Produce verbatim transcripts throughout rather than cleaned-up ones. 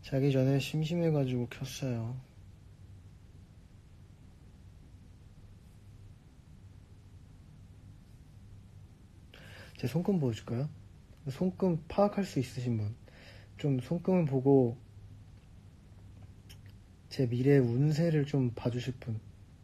자기 전에 심심해가지고 켰어요. 제 손금 보여줄까요? 손금 파악할 수 있으신 분, 좀 손금을 보고 제 미래 운세를 좀 봐주실 분.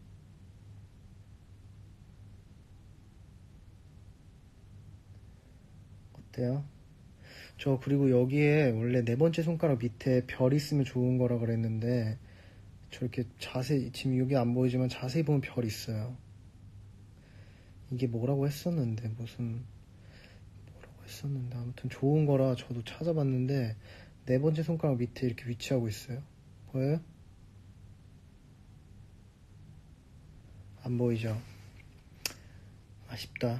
어때요? 저 그리고 여기에 원래 네 번째 손가락 밑에 별 있으면 좋은 거라 그랬는데 저렇게 자세히, 지금 여기 안 보이지만 자세히 보면 별 있어요. 이게 뭐라고 했었는데 무슨 뭐라고 했었는데 아무튼 좋은 거라 저도 찾아봤는데 네 번째 손가락 밑에 이렇게 위치하고 있어요. 보여요? 안 보이죠? 아쉽다.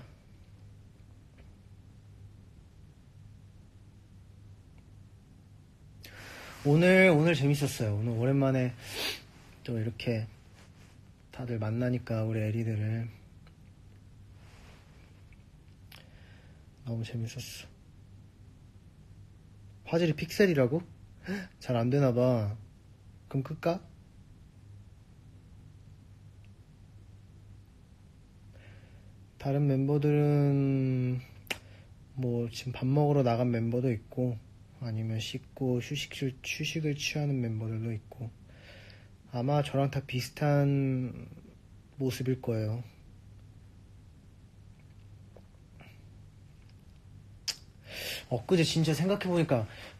오늘 오늘 재밌었어요. 오늘 오랜만에 또 이렇게 다들 만나니까 우리 애리들을 너무 재밌었어. 화질이 픽셀이라고? 잘 안 되나봐. 그럼 끌까? 다른 멤버들은 뭐 지금 밥 먹으러 나간 멤버도 있고 아니면 씻고 휴식을, 휴식을 취하는 멤버들도 있고 아마 저랑 다 비슷한 모습일 거예요. 엊그제 진짜 생각해보니까